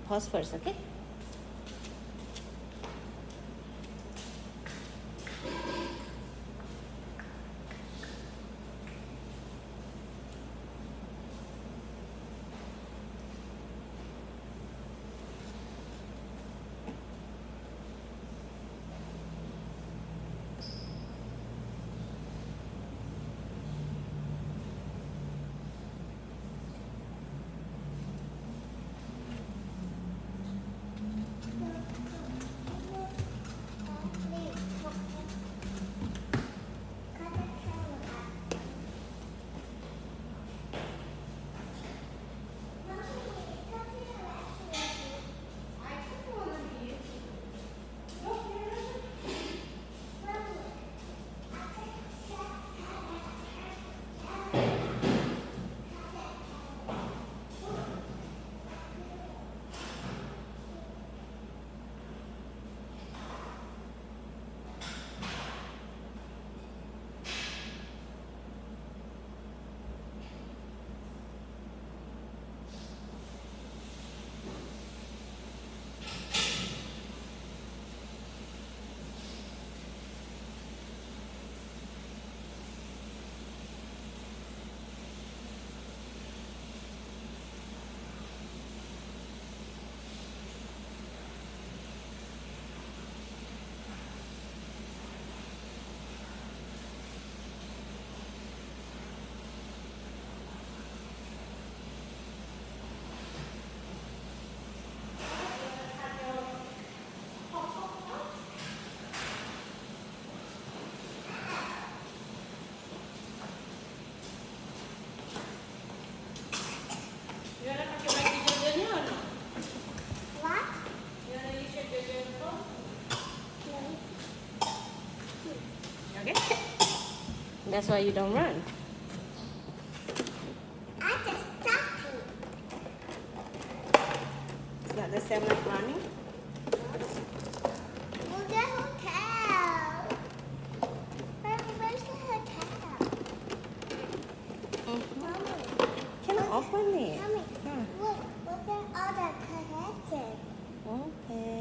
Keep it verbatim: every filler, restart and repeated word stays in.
pause first, okay? That's why you don't run. I just talking. It's not the same like running? Well, the hotel. Where, where's the hotel? Mm-hmm. Mommy. Can I open it? Mommy, Hmm. look, look at all the connections. Okay.